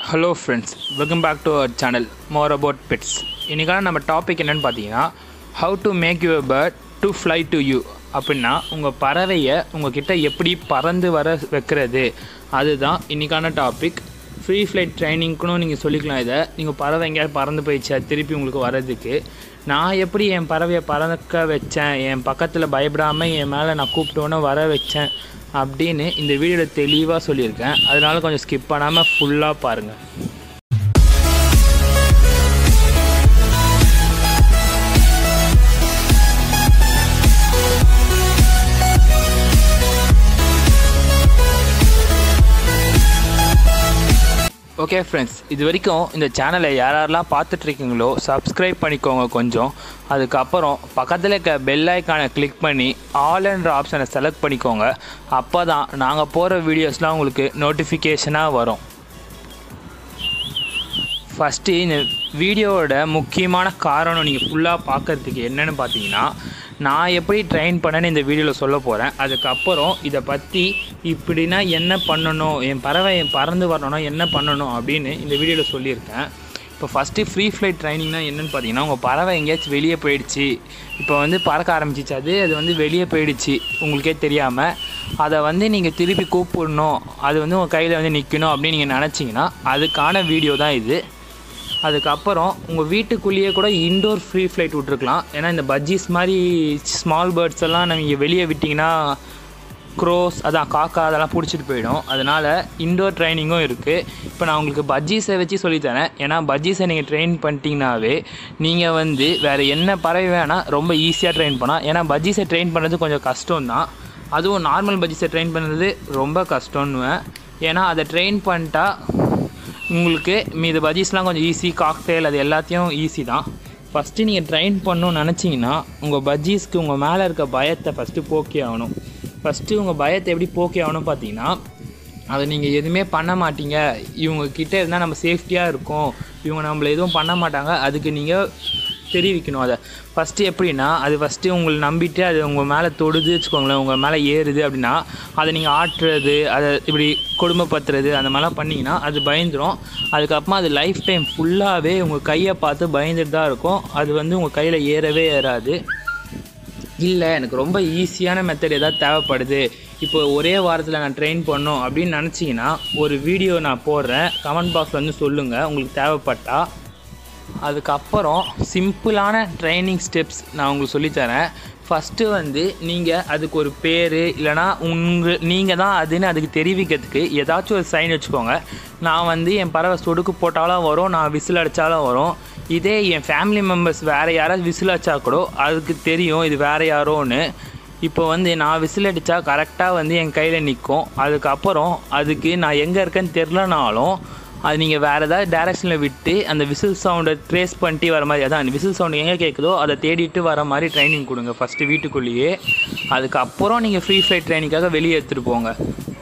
Hello friends, welcome back to our channel More About Pets. இன்னைக்கான நம்ம topic என்னன்னு பார்த்தீங்கன்னா how to make your bird to fly to you. அப்படின்னா உங்கள் பறவையை உங்ககிட்ட எப்படி பறந்து வர வைக்கிறது, அதுதான் இன்னைக்கான டாபிக். ஃப்ரீ ஃப்ளைட் ட்ரைனிங்க்குன்னு நீங்கள் சொல்லிக்கலாம். இதை நீங்கள் பறவை எங்கேயாவது பறந்து போயிடுச்சா திருப்பி உங்களுக்கு வர்றதுக்கு நான் எப்படி என் பறவையை பறக்க வச்சேன், என் பக்கத்தில் பயப்படாமல் என் மேலே நான் கூப்பிட்டோன்னே வர வச்சேன் அப்படின்னு இந்த வீடியோவில் தெளிவாக சொல்லியிருக்கேன். அதனால் கொஞ்சம் ஸ்கிப் பண்ணாமல் ஃபுல்லாக பாருங்கள். ஓகே ஃப்ரெண்ட்ஸ், இது வரைக்கும் இந்த சேனலை யாரெல்லாம் பார்த்துட்ருக்கீங்களோ சப்ஸ்கிரைப் பண்ணிக்கோங்க கொஞ்சம். அதுக்கப்புறம் பக்கத்தில் இருக்க பெல் ஐக்கானை கிளிக் பண்ணி ஆல் என்ற ஆப்ஷனை செலக்ட் பண்ணிக்கோங்க. அப்போ தான் நாங்கள் போகிற வீடியோஸ்லாம் உங்களுக்கு நோட்டிஃபிகேஷனாக வரும். ஃபஸ்ட்டு இந்த வீடியோவோட முக்கியமான காரணம் நீங்கள் ஃபுல்லாக பார்க்குறதுக்கு என்னென்னு பார்த்தீங்கன்னா, நான் எப்படி ட்ரெயின் பண்ணேன்னு இந்த வீடியோவில் சொல்ல போகிறேன். அதுக்கப்புறம் இதை பற்றி இப்படின்னா என்ன பண்ணணும், என் பறவை பறந்து வரணும்னா என்ன பண்ணணும் அப்படின்னு இந்த வீடியோவில் சொல்லியிருக்கேன். இப்போ ஃபஸ்ட்டு ஃப்ரீ ஃப்ளைட் ட்ரைனிங்னால் என்னென்னு பார்த்தீங்கன்னா, உங்கள் பறவை எங்கேயாச்சும் வெளியே போயிடுச்சு, இப்போ பறக்க ஆரம்பிச்சிச்சு, அது வெளியே போயிடுச்சு உங்களுக்கே தெரியாமல், அதை நீங்கள் திருப்பி கூப்பிடணும், அது உங்கள் கையில் நிற்கணும் அப்படின்னு நீங்கள் நினச்சிங்கன்னா அதுக்கான வீடியோ தான் இது. அதுக்கப்புறம் உங்கள் வீட்டுக்குள்ளேயே கூட இன்டோர் ஃப்ரீ ஃப்ளைட் விட்ருக்கலாம். ஏன்னா இந்த பஜ்ஜீஸ் மாதிரி ஸ்மால் பேர்ட்ஸ் எல்லாம் நீங்கள் வெளியே விட்டிங்கன்னா க்ரோஸ், அதான் காக்கா, அதெல்லாம் பிடிச்சிட்டு போயிடும். அதனால் இன்டோர் ட்ரைனிங்கும் இருக்குது. இப்போ நான் உங்களுக்கு பஜ்ஜீஸை வச்சு சொல்லித்தரேன். ஏன்னா பஜ்ஜீஸை நீங்கள் ட்ரெயின் பண்ணிட்டீங்கன்னாவே நீங்கள் வேறு என்ன பறவை வேணால் ரொம்ப ஈஸியாக ட்ரெயின் பண்ணலாம். ஏன்னா பஜ்ஜீஸை ட்ரெயின் பண்ணுறது கொஞ்சம் கஷ்டம்தான். அதுவும் நார்மல் பஜ்ஜீஸை ட்ரெயின் பண்ணுறது ரொம்ப கஷ்டம்னுவேன். ஏன்னா அதை ட்ரெயின் பண்ணிட்டா உங்களுக்கு மீது பஜ்ஜீஸ்லாம் கொஞ்சம் ஈஸி, காக்டெயில் அது எல்லாத்தையும் ஈஸி தான். ஃபஸ்ட்டு நீங்கள் ட்ரெயின் பண்ணணும்னு நினச்சிங்கன்னா உங்கள் பஜ்ஜீஸ்க்கு உங்கள் மேலே இருக்க பயத்தை ஃபஸ்ட்டு போக்கே ஆகணும். ஃபஸ்ட்டு உங்கள் பயத்தை எப்படி போக்கே ஆகணும் பார்த்தீங்கன்னா, அதை நீங்கள் எதுவுமே பண்ண மாட்டீங்க, இவங்கக்கிட்ட இருந்தால் நம்ம சேஃப்டியாக இருக்கும், இவங்க நம்மளை எதுவும் பண்ண மாட்டாங்க, அதுக்கு நீங்கள் தெரிவிக்கணும். அதை ஃபஸ்ட்டு எப்படின்னா, அது ஃபஸ்ட்டு உங்களை நம்பிட்டு அது உங்கள் மேலே தொடுது வச்சுக்கோங்களேன், உங்கள் மேலே ஏறுது அப்படின்னா அதை நீங்கள் ஆட்டுறது, அதை இப்படி கொடுமைப்படுத்துறது அந்த மாதிரிலாம் பண்ணிங்கன்னா அது பயந்துடும். அதுக்கப்புறமா அது லைஃப் டைம் ஃபுல்லாகவே உங்கள் கையை பார்த்து பயந்துட்டு தான் இருக்கும். அது உங்கள் கையில் ஏறவே ஏறாது. இல்லை எனக்கு ரொம்ப ஈஸியான மெத்தட் ஏதாவது தேவைப்படுது, இப்போ ஒரே வாரத்தில் நான் ட்ரெயின் பண்ணோம் அப்படின்னு நினச்சிங்கன்னா ஒரு வீடியோ நான் போடுறேன், கமெண்ட் பாக்ஸில் சொல்லுங்கள் உங்களுக்கு தேவைப்பட்டால். அதுக்கப்புறம் சிம்பிளான ட்ரைனிங் ஸ்டெப்ஸ் நான் உங்களுக்கு சொல்லித்தரேன். ஃபஸ்ட்டு நீங்கள் அதுக்கு ஒரு பேர் இல்லைனா நீங்கள் தான் அதுன்னு அதுக்கு தெரிவிக்கிறதுக்கு ஏதாச்சும் ஒரு சைன் வச்சுக்கோங்க. நான் என் பறவை சொடுக்கு போட்டாலும் வரும், நான் விசில் அடித்தாலும் வரும். இதே என் ஃபேமிலி மெம்பர்ஸ் வேறு யாராவது விசில் அடித்தா கூட அதுக்கு தெரியும் இது வேறு யாரோன்னு. இப்போ நான் விசில் அடித்தா கரெக்டாக என் கையில் நிற்கும். அதுக்கப்புறம் அதுக்கு நான் எங்கே இருக்கேன்னு தெரிலனாலும் அது நீங்கள் வேறு ஏதாவது டேரெக்ஷனில் விட்டு அந்த விசில் சவுண்டை ட்ரேஸ் பண்ணிட்டு வர மாதிரி, அதான் விசில் சவுண்டு எங்கே கேட்குதோ அதை தேடிட்டு வர மாதிரி ட்ரைனிங் கொடுங்க ஃபஸ்ட்டு வீட்டுக்குள்ளேயே. அதுக்கப்புறம் நீங்கள் ஃப்ரீ ஃப்ளைட் ட்ரைனிங்காக வெளியே எடுத்துகிட்டு போங்க.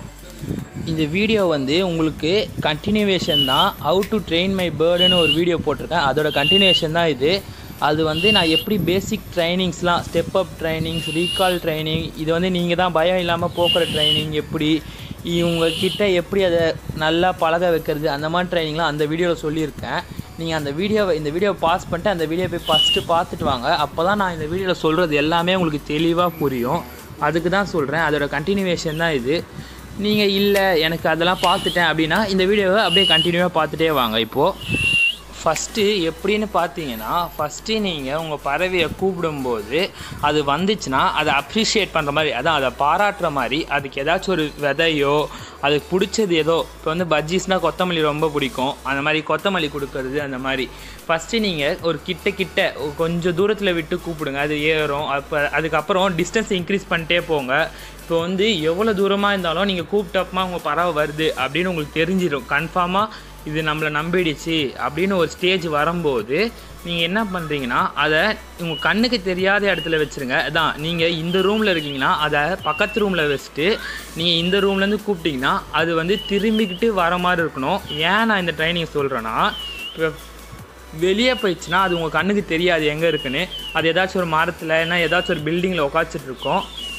இந்த வீடியோ உங்களுக்கு கண்டினியூவேஷன் தான். ஹவு டு ட்ரெயின் மை பேர்டுன்னு ஒரு வீடியோ போட்டிருக்கேன், அதோட கண்டினியூவேஷன் தான் இது. அது நான் எப்படி பேசிக் ட்ரைனிங்ஸ்லாம், step up trainings, recall training, இது நீங்கள் தான் பயம் இல்லாமல் போக்குற ட்ரைனிங், எப்படி இவங்கக்கிட்ட எப்படி அதை நல்லா பழக வைக்கிறது, அந்த மாதிரி ட்ரைனிங்லாம் அந்த வீடியோவில் சொல்லியிருக்கேன். நீங்கள் இந்த வீடியோவை பாஸ் பண்ணிட்டு அந்த வீடியோ போய் ஃபஸ்ட்டு பார்த்துட்டு வாங்க. அப்போ தான் நான் இந்த வீடியோவில் சொல்கிறது எல்லாமே உங்களுக்கு தெளிவாக புரியும். அதுக்கு தான் சொல்கிறேன், அதோட கண்டினியூவேஷன் தான் இது. நீங்கள் இல்லை எனக்கு அதெல்லாம் பார்த்துட்டேன் அப்படின்னா இந்த வீடியோவை அப்படியே கண்டினியூவாக பார்த்துட்டே வாங்க. இப்போது ஃபஸ்ட்டு எப்படின்னு பார்த்தீங்கன்னா, ஃபஸ்ட்டு நீங்கள் உங்கள் பறவையை கூப்பிடும்போது அது வந்துச்சுன்னா அதை அப்ரிஷியேட் பண்ணுற மாதிரி, அதான் அதை பாராட்டுற மாதிரி, அதுக்கு ஏதாச்சும் ஒரு விதையோ அதுக்கு பிடிச்சது ஏதோ, இப்போ பஜ்ஜீஸ்னால் கொத்தமல்லி ரொம்ப பிடிக்கும், அந்த மாதிரி கொத்தமல்லி கொடுக்கறது. அந்த மாதிரி ஃபஸ்ட்டு நீங்கள் ஒரு கிட்ட கொஞ்சம் தூரத்தில் விட்டு கூப்பிடுங்க, அது ஏறும். அதுக்கப்புறம் டிஸ்டன்ஸ் இன்க்ரீஸ் பண்ணிட்டே போங்க. இப்போ எவ்வளோ தூரமாக இருந்தாலும் நீங்கள் கூப்பிட்டப்பமா உங்கள் பறவை வருது அப்படின்னு உங்களுக்கு தெரிஞ்சிடும். கன்ஃபார்மாக இது நம்மளை நம்பிடுச்சு அப்படின்னு ஒரு ஸ்டேஜ் வரும்போது நீங்கள் என்ன பண்ணுறீங்கன்னா, அதை உங்கள் கண்ணுக்கு தெரியாத இடத்துல வச்சுருங்க. அதான் நீங்கள் இந்த ரூமில் இருக்கீங்கன்னா அதை பக்கத்து ரூமில் வச்சுட்டு நீங்கள் இந்த ரூம்லேருந்து கூப்பிட்டிங்கன்னா அது திரும்பிக்கிட்டு வர மாதிரி இருக்கணும். ஏன் நான் இந்த ட்ரைனிங் சொல்கிறேன்னா, இப்போ வெளியே போயிடுச்சுன்னா அது உங்கள் கண்ணுக்கு தெரியாது எங்கே இருக்குன்னு. அது ஏதாச்சும் ஒரு மரத்தில் ஏதாச்சும் ஒரு பில்டிங்கில் உட்காச்சிட்டு இருக்கோம்.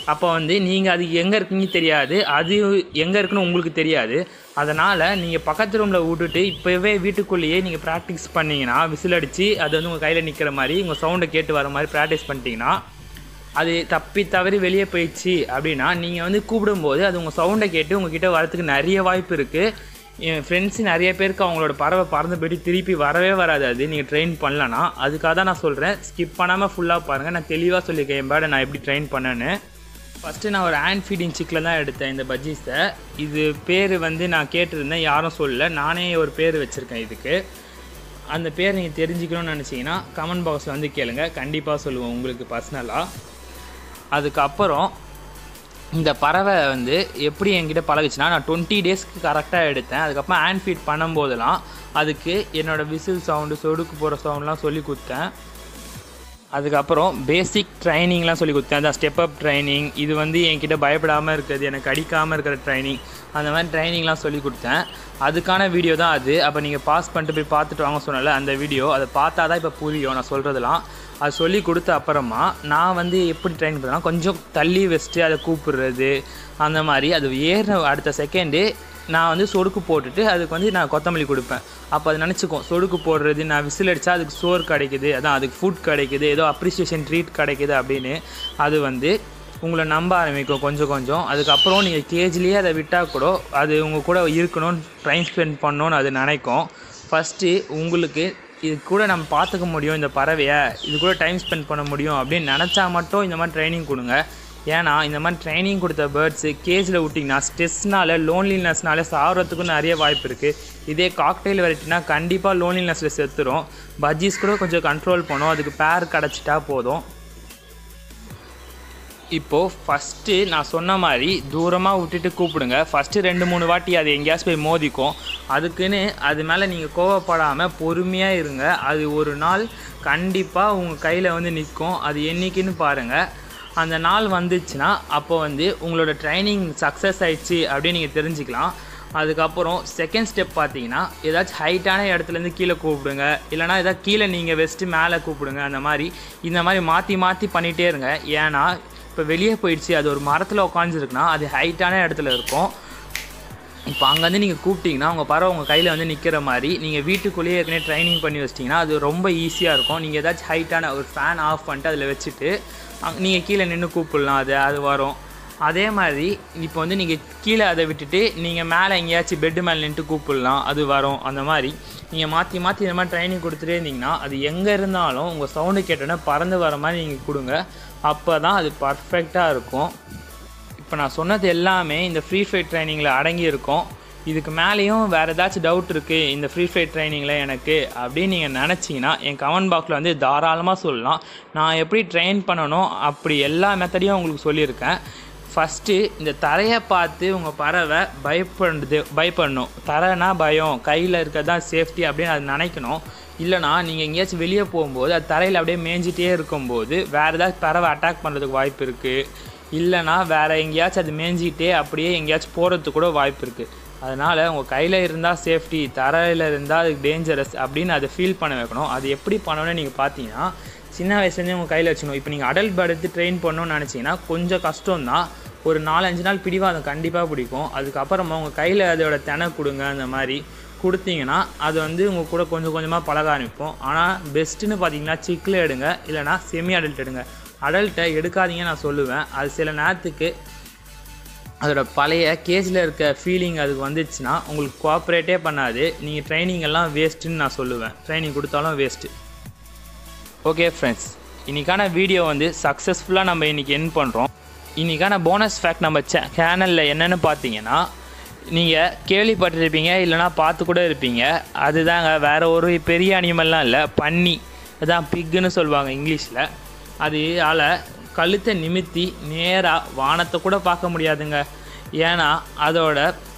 அப்போ வந்து நீங்கள் அது எங்கே இருக்குன்னு தெரியாது, அது எங்கே இருக்குன்னு உங்களுக்கு தெரியாது. அதனால் நீங்கள் பக்கத்து ரூமில் விட்டுட்டு இப்போவே வீட்டுக்குள்ளேயே நீங்கள் ப்ராக்டிஸ் பண்ணிங்கன்னா, விசில் அடித்து அது வந்து உங்கள் கையில் நிற்கிற மாதிரி உங்கள் சவுண்டை கேட்டு வர மாதிரி ப்ராக்டிஸ் பண்ணிட்டீங்கன்னா, அது தப்பி தவறி வெளியே போயிடுச்சு அப்படின்னா நீங்கள் வந்து கூப்பிடும்போது அது உங்கள் சவுண்டை கேட்டு உங்கள்கிட்ட வரத்துக்கு நிறைய வாய்ப்பு இருக்குது. என் ஃப்ரெண்ட்ஸு நிறைய பேருக்கு அவங்களோட பறவை பறந்து போய்ட்டு திருப்பி வரவே வராது அது நீங்கள் ட்ரெயின் பண்ணலன்னா. அதுக்காக தான் நான் சொல்கிறேன், ஸ்கிப் பண்ணாமல் ஃபுல்லாக பாருங்கள். நான் தெளிவாக சொல்லியிருக்கேன் என் பேர்டை நான் எப்படி ட்ரெயின் பண்ணேன்னு. ஃபஸ்ட்டு நான் ஒரு ஹேண்ட் ஃபீடிங் சிக்கில் தான் எடுத்தேன் இந்த பஜ்ஜீஸை. இது பேர் வந்து நான் கேட்டிருந்தேன், யாரும் சொல்லலை, நானே ஒரு பேர் வச்சுருக்கேன் இதுக்கு. அந்த பேர் நீங்கள் தெரிஞ்சுக்கணும்னு நினச்சிங்கன்னா கமெண்ட் பாக்ஸில் வந்து கேளுங்க, கண்டிப்பாக சொல்லுவோம் உங்களுக்கு பர்சனலாக. அதுக்கப்புறம் இந்த பறவை வந்து எப்படி என்கிட்ட பழகுச்சுன்னா, நான் 20 டேஸ்க்கு கரெக்டாக எடுத்தேன். அதுக்கப்புறம் ஹேண்ட் ஃபீட் பண்ணும்போதெல்லாம் அதுக்கு என்னோடய விசில் சவுண்டு, சொடுக்கு போகிற சவுண்ட்லாம் சொல்லி கொடுத்தேன். அதுக்கப்புறம் பேசிக் ட்ரைனிங்லாம் சொல்லி கொடுத்தேன். அதான் ஸ்டெப் அப் ட்ரைனிங், இது வந்து என்கிட்ட பயப்படாமல் இருக்கிறது, எனக்கு அடிக்காமல் இருக்கிற ட்ரைனிங், அந்த மாதிரி ட்ரைனிங்லாம் சொல்லி கொடுத்தேன். அதுக்கான வீடியோ தான் அது. அப்போ நீங்கள் பாஸ் பண்ணிட்டு போய் பார்த்துட்டு வாங்க சொன்னால அந்த வீடியோ, அதை பார்த்தா தான் இப்போ புரியும் நான் சொல்கிறதுலாம். அது சொல்லி கொடுத்த அப்புறமா நான் வந்து எப்படி ட்ரெயின் பண்ணுறேன்னா, கொஞ்சம் தள்ளி வச்சுட்டு அதை கூப்பிடுறது அந்த மாதிரி. அது ஏறின அடுத்த செகண்டு நான் வந்து சொடுக்கு போட்டுட்டு அதுக்கு வந்து நான் கொத்தமல்லி கொடுப்பேன். அப்போ அது நினச்சிக்கும் சொடுக்கு போடுறது, நான் விசில் அடித்தா அதுக்கு சோறு கிடைக்குது, அதான் அதுக்கு ஃபுட் கிடைக்குது, ஏதோ அப்ரிசியேஷன் ட்ரீட் கிடைக்குது அப்படின்னு அது வந்து உங்களை நம்ப ஆரம்பிக்கும் கொஞ்சம் கொஞ்சம். அதுக்கப்புறம் நீங்கள் கேஜ்லேயே அதை விட்டால் கூட அது உங்கள் கூட இருக்கணும்னு டைம் ஸ்பெண்ட் பண்ணணுன்னு அது நினைக்கும். ஃபஸ்ட்டு உங்களுக்கு இது கூட நம்ம பார்த்துக்க முடியும், இந்த பறவையை இது கூட டைம் ஸ்பெண்ட் பண்ண முடியும் அப்படின்னு நினச்சா மட்டும் இந்த மாதிரி ட்ரைனிங் கொடுங்க. ஏன்னா இந்த மாதிரி ட்ரைனிங் கொடுத்த பேர்ட்ஸு கேஜில் விட்டிங்கன்னா ஸ்ட்ரெஸ்னால, லோன்லினஸ்னால சாகிறதுக்கும் நிறைய வாய்ப்பு இருக்குது. இதே காக்டெயில் வெரைட்டினா கண்டிப்பாக லோன்லினஸில் செத்துரும். பஜ்ஜீஸ் கூட கொஞ்சம் கண்ட்ரோல் பண்ணும், அதுக்கு பேர் கிடச்சிட்டா போதும். இப்போது ஃபஸ்ட்டு நான் சொன்ன மாதிரி தூரமாக விட்டுட்டு கூப்பிடுங்க. ஃபஸ்ட்டு 2-3 வாட்டி அது எங்கேயாச்சும் போய் மோதிக்கும். அதுக்குன்னு அது மேலே நீங்கள் கோவப்படாமல் பொறுமையாக இருங்க. அது ஒரு நாள் கண்டிப்பாக உங்கள் கையில் வந்து நிற்கும். அது என்றைக்குன்னு பாருங்கள். அந்த நாள் வந்துச்சுன்னா அப்போ வந்து உங்களோட ட்ரைனிங் சக்ஸஸ் ஆயிடுச்சு அப்படின்னு நீங்கள் தெரிஞ்சுக்கலாம். அதுக்கப்புறம் செகண்ட் ஸ்டெப் பார்த்தீங்கன்னா, ஏதாச்சும் ஹைட்டான இடத்துலேருந்து கீழே கூப்பிடுங்க, இல்லைனா ஏதாவது கீழே நீங்கள் வெஸ்ட்டு மேலே கூப்பிடுங்க. அந்த மாதிரி இந்த மாதிரி மாற்றி மாற்றி பண்ணிகிட்டே இருங்க. ஏன்னா இப்போ வெளியே போயிடுச்சு, அது ஒரு மரத்தில் உட்காந்துருக்குன்னா அது ஹைட்டான இடத்துல இருக்கும். இப்போ அங்கேருந்து நீங்கள் கூப்பிட்டிங்கன்னா உங்கள் பறவை உங்கள் கையில் வந்து நிற்கிற மாதிரி நீங்கள் வீட்டுக்குள்ளேயே ஏற்கனவே ட்ரைனிங் பண்ணி வச்சிட்டிங்கன்னா அது ரொம்ப ஈஸியாக இருக்கும். நீங்கள் ஏதாச்சும் ஹைட்டான ஒரு ஃபேன் ஆஃப் பண்ணிட்டு அதில் வச்சுட்டு நீங்கள் கீழே நின்று கூப்பிடலாம், அது வரும். அதே மாதிரி இப்போ வந்து நீங்கள் கீழே அதை விட்டுட்டு நீங்கள் மேலே எங்கேயாச்சும் பெட்டு மேலே நின்று கூப்பிடலாம், அது வரும். அந்த மாதிரி நீங்கள் மாற்றி மாற்றி இந்த மாதிரி ட்ரைனிங் கொடுத்துட்டே இருந்தீங்கன்னா அது எங்கே இருந்தாலும் உங்கள் சவுண்டு கேட்டோன்னே பறந்து வர மாதிரி நீங்கள் கொடுங்க. அப்போ தான் அது பர்ஃபெக்டாக இருக்கும். இப்போ நான் சொன்னது எல்லாமே இந்த ஃப்ரீ ஃபைட் ட்ரைனிங்கில் அடங்கியிருக்கும். இதுக்கு மேலேயும் வேறு ஏதாச்சும் டவுட் இருக்குது இந்த ஃப்ரீ ஃபைட் ட்ரைனிங்கில் எனக்கு அப்படின்னு நீங்கள் நினச்சிங்கன்னா என் கமெண்ட் பாக்ஸில் வந்து தாராளமாக சொல்லலாம். நான் எப்படி ட்ரெயின் பண்ணணும் அப்படி எல்லா மெத்தடையும் உங்களுக்கு சொல்லியிருக்கேன். ஃபஸ்ட்டு இந்த தரையை பார்த்து உங்கள் பறவை பயப்படணும். தரைனா பயம், கையில் இருக்கிறது தான் சேஃப்டி அப்படின்னு அது நினைக்கணும். இல்லைனா நீங்கள் எங்கேயாச்சும் வெளியே போகும்போது அது தரையில் அப்படியே மேய்ஞ்சிட்டே இருக்கும்போது வேறு ஏதாச்சும் பறவை அட்டாக் பண்ணுறதுக்கு வாய்ப்பு இருக்குது. இல்லைனா வேறு எங்கேயாச்சும் அது மேய்ஞ்சிக்கிட்டே அப்படியே எங்கேயாச்சும் போகிறதுக்கு கூட வாய்ப்பு இருக்குது. அதனால் உங்கள் கையில் இருந்தால் சேஃப்டி, தரையில் இருந்தால் அது டேஞ்சரஸ் அப்படின்னு அதை ஃபீல் பண்ண வைக்கணும். அது எப்படி பண்ணணும்னு நீங்கள் பார்த்தீங்கன்னா, சின்ன வயசுலேருந்தே உங்கள் கையில் வச்சுக்கணும். இப்போ நீங்கள் அடல்ட் பேர்ட் எடுத்து ட்ரெயின் பண்ணணும்னு நினச்சிங்கன்னா கொஞ்சம் கஷ்டம்தான். ஒரு 4-5 நாள் பிடிவாதம் கண்டிப்பாக பிடிக்கும். அதுக்கப்புறமா உங்கள் கையில் அதோட தினை கொடுங்க. அந்த மாதிரி கொடுத்தீங்கன்னா அது வந்து உங்கள் கூட கொஞ்சம் கொஞ்சமாக பழக ஆரம்பிப்போம். ஆனால் பெஸ்ட்டுன்னு பார்த்தீங்கன்னா சிக்கில் எடுங்க, இல்லைனா செமி அடல்ட் எடுங்க. அடல்ட்டை எடுக்காதீங்க நான் சொல்லுவேன். அது சில நேரத்துக்கு அதோட பழைய கேஜில் இருக்க ஃபீலிங் அதுக்கு வந்துச்சுன்னா உங்களுக்கு கோஆப்ரேட்டே பண்ணாது. நீங்கள் ட்ரைனிங் எல்லாம் வேஸ்ட்டுன்னு நான் சொல்லுவேன். ட்ரைனிங் கொடுத்தாலும் வேஸ்ட்டு. ஓகே ஃப்ரெண்ட்ஸ், இன்றைக்கான வீடியோ வந்து சக்ஸஸ்ஃபுல்லாக நம்ம இன்றைக்கி என் பண்ணுறோம். இன்றைக்கான போனஸ் ஃபேக்ட் நம்ம சேனலில் என்னென்னு பார்த்தீங்கன்னா, நீங்கள் கேள்விப்பட்டிருப்பீங்க இல்லைனா பார்த்து கூட இருப்பீங்க. அதுதாங்க, வேறு ஒரு பெரிய அனிமல்லாம் இல்லை, பன்னி. அதுதான் பிக்குன்னு சொல்லுவாங்க இங்கிலீஷில். அதால் கழுத்தை நிமித்தி நேராக வானத்தை கூட பார்க்க முடியாதுங்க. ஏன்னா அதோட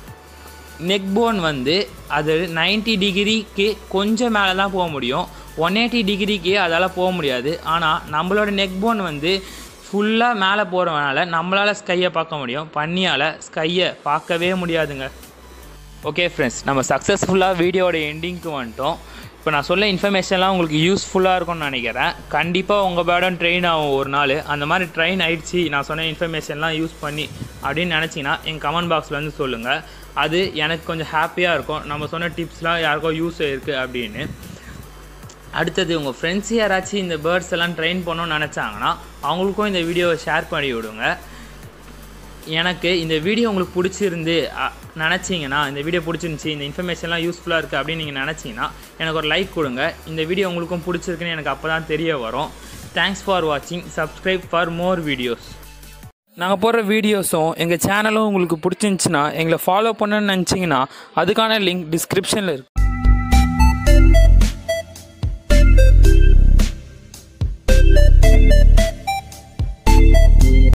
நெக் போன் வந்து அது 90 டிகிரிக்கு கொஞ்சம் மேலே தான் போக முடியும். 180 டிகிரிக்கு அதால் போக முடியாது. ஆனால் நம்மளோட நெக் போன் வந்து ஃபுல்லாக மேலே போகிறவனால நம்மளால் ஸ்கையை பார்க்க முடியும். பன்னியால் ஸ்கையை பார்க்கவே முடியாதுங்க. ஓகே ஃப்ரெண்ட்ஸ், நம்ம சக்ஸஸ்ஃபுல்லாக வீடியோட எண்டிங்க்கு வந்துட்டோம். இப்போ நான் சொல்ல இன்ஃபர்மேஷன்லாம் உங்களுக்கு யூஸ்ஃபுல்லாக இருக்கும்னு நினைக்கிறேன். கண்டிப்பாக உங்கள் பேர்டும் ட்ரெயின் ஆகும் ஒரு நாள். அந்த மாதிரி ட்ரெயின் ஆகிடுச்சு நான் சொன்ன இன்ஃபர்மேஷன்லாம் யூஸ் பண்ணி அப்படின்னு நினச்சிங்கன்னா எங்கள் கமெண்ட் பாக்ஸில் வந்து சொல்லுங்கள். அது எனக்கு கொஞ்சம் ஹாப்பியாக இருக்கும். நம்ம சொன்ன டிப்ஸ்லாம் யாருக்கோ யூஸ் இருக்குது அப்படின்னு. அடுத்தது உங்கள் ஃப்ரெண்ட்ஸ் யாராச்சும் இந்த பேர்ட்ஸ் எல்லாம் ட்ரெயின் பண்ணணும்னு நினச்சாங்கன்னா அவங்களுக்கும் இந்த வீடியோவை ஷேர் பண்ணி விடுங்க. எனக்கு இந்த வீடியோ உங்களுக்கு பிடிச்சிருந்து நினச்சிங்கன்னா, இந்த வீடியோ பிடிச்சிருந்துச்சி, இந்த இன்ஃபர்மேஷன்லாம் யூஸ்ஃபுல்லாக இருக்குது அப்படின்னு நீங்கள் நினச்சிங்கன்னா எனக்கு ஒரு லைக் கொடுங்க. இந்த வீடியோ உங்களுக்கும் பிடிச்சிருக்குன்னு எனக்கு அப்போ தான் தெரிய வரும். தேங்க்ஸ் ஃபார் வாட்சிங். Subscribe for more videos. நாங்கள் போடுற வீடியோஸும் எங்கள் சேனலும் உங்களுக்கு பிடிச்சிருந்துச்சின்னா எங்களை ஃபாலோ பண்ணணும்னு நினச்சிங்கன்னா அதுக்கான லிங்க் டிஸ்கிரிப்ஷனில் இருக்குது.